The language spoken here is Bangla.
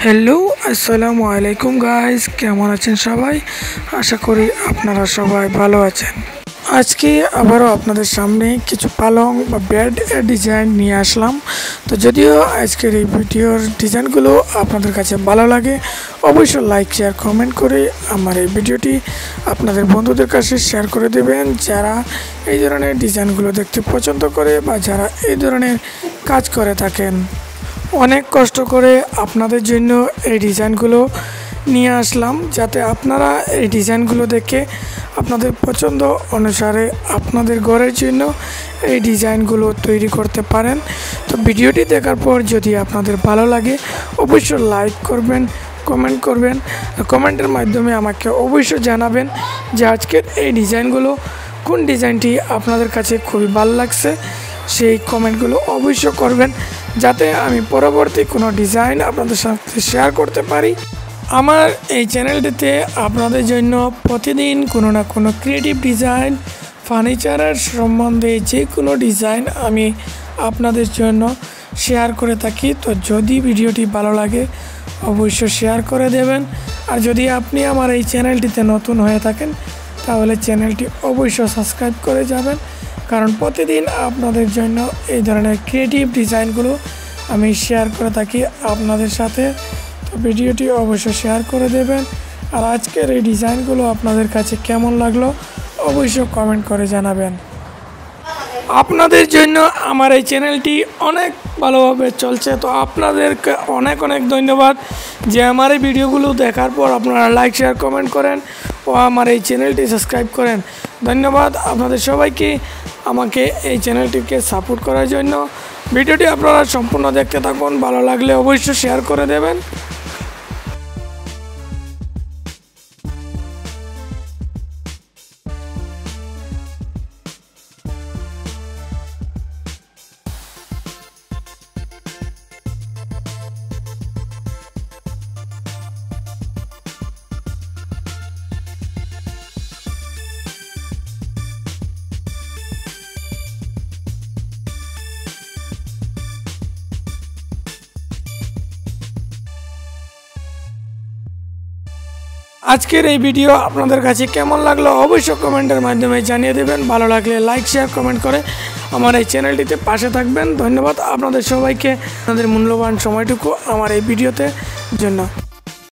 হ্যালো, আসসালামু আলাইকুম গাইস, কেমন আছেন সবাই? আশা করি আপনারা সবাই ভালো আছেন। আজকে আবারও আপনাদের সামনে কিছু পালং বা বেড ডিজাইন নিয়ে আসলাম। তো যদিও আজকের এই ভিডিওর ডিজাইনগুলো আপনাদের কাছে ভালো লাগে, অবশ্যই লাইক শেয়ার কমেন্ট করে আমার এই ভিডিওটি আপনাদের বন্ধুদের কাছে শেয়ার করে দেবেন, যারা এই ধরনের ডিজাইনগুলো দেখতে পছন্দ করে বা যারা এই ধরনের কাজ করে থাকেন। অনেক কষ্ট করে আপনাদের জন্য এই ডিজাইনগুলো নিয়ে আসলাম, যাতে আপনারা এই ডিজাইনগুলো দেখে আপনাদের পছন্দ অনুসারে আপনাদের ঘরের জন্য এই ডিজাইনগুলো তৈরি করতে পারেন। তো ভিডিওটি দেখার পর যদি আপনাদের ভালো লাগে অবশ্যই লাইক করবেন, কমেন্ট করবেন। কমেন্টের মাধ্যমে আমাকে অবশ্যই জানাবেন যে আজকের এই ডিজাইনগুলো কোন ডিজাইনটি আপনাদের কাছে খুবই ভালো লাগছে। সেই কমেন্টগুলো অবশ্যই করবেন, যাতে আমি পরবর্তী কোনো ডিজাইন আপনাদের সাথে শেয়ার করতে পারি। আমার এই চ্যানেলটিতে আপনাদের জন্য প্রতিদিন কোনো না কোনো ক্রিয়েটিভ ডিজাইন, ফার্নিচারের সম্বন্ধে যে কোনো ডিজাইন আমি আপনাদের জন্য শেয়ার করে থাকি। তো যদি ভিডিওটি ভালো লাগে অবশ্যই শেয়ার করে দেবেন। আর যদি আপনি আমার এই চ্যানেলটিতে নতুন হয়ে থাকেন তাহলে চ্যানেলটি অবশ্যই সাবস্ক্রাইব করে যাবেন, কারণ প্রতিদিন আপনাদের জন্য এই ধরনের ক্রিয়েটিভ ডিজাইনগুলো আমি শেয়ার করে থাকি আপনাদের সাথে। তো ভিডিওটি অবশ্যই শেয়ার করে দেবেন। আর আজকের এই ডিজাইনগুলো আপনাদের কাছে কেমন লাগলো অবশ্যই কমেন্ট করে জানাবেন। আপনাদের জন্য আমার এই চ্যানেলটি অনেক ভালোভাবে চলছে, তো আপনাদেরকে অনেক অনেক ধন্যবাদ যে আমার এই ভিডিওগুলো দেখার পর আপনারা লাইক শেয়ার কমেন্ট করেন ও আমার এই চ্যানেলটি সাবস্ক্রাইব করেন। ধন্যবাদ আপনাদের সবাইকে আমাকে এই চ্যানেলটিকে সাপোর্ট করার জন্য। ভিডিওটি আপনারা সম্পূর্ণ দেখতে থাকুন, ভালো লাগলে অবশ্যই শেয়ার করে দেবেন। আজকের এই ভিডিও আপনাদের কাছে কেমন লাগলো অবশ্যই কমেন্টের মাধ্যমে জানিয়ে দেবেন। ভালো লাগলে লাইক শেয়ার কমেন্ট করে আমার এই চ্যানেলটিতে পাশে থাকবেন। ধন্যবাদ আপনাদের সবাইকে, আপনাদের মূল্যবান সময়টুকু আমার এই ভিডিওতে জন্য।